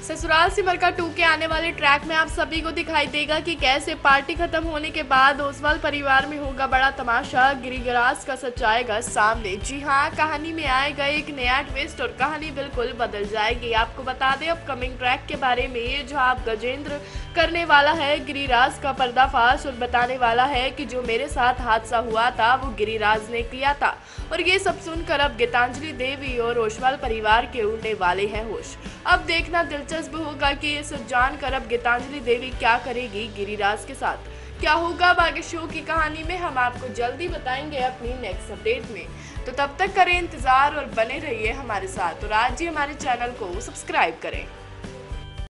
ससुराल सिमर का 2 के आने वाले ट्रैक में आप सभी को दिखाई देगा कि कैसे पार्टी खत्म होने के बाद ओसवाल परिवार में होगा बड़ा तमाशा। गिरिराज का सच आएगा सामने। जी हाँ, कहानी में आएगा एक नया ट्विस्ट और कहानी बिल्कुल बदल जाएगी। आपको बता दें अपकमिंग ट्रैक के बारे में, जहाँ आप गजेंद्र करने वाला है गिरिराज का पर्दाफाश और बताने वाला है कि जो मेरे साथ हादसा हुआ था वो गिरिराज ने किया था। और ये सब सुनकर अब गीतांजलि देवी और ओसवाल परिवार के उड़ने वाले हैं होश। अब देखना दिलचस्प होगा कि ये सब जानकर अब गीतांजलि देवी क्या करेगी गिरिराज के साथ। क्या होगा अब आगे शो की कहानी में, हम आपको जल्दी बताएंगे अपनी नेक्स्ट अपडेट में। तो तब तक करें इंतजार और बने रहिए हमारे साथ और आज ही हमारे चैनल को सब्सक्राइब करें।